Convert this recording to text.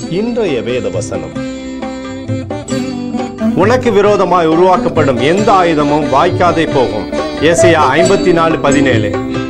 இன்றைய வேத வசனம். உனக்கு விரோதமாய் உருவாக்கப்படும் எந்த ஆயுதமும் வாய்க்காதே போகும். ஏசாயா 54:17.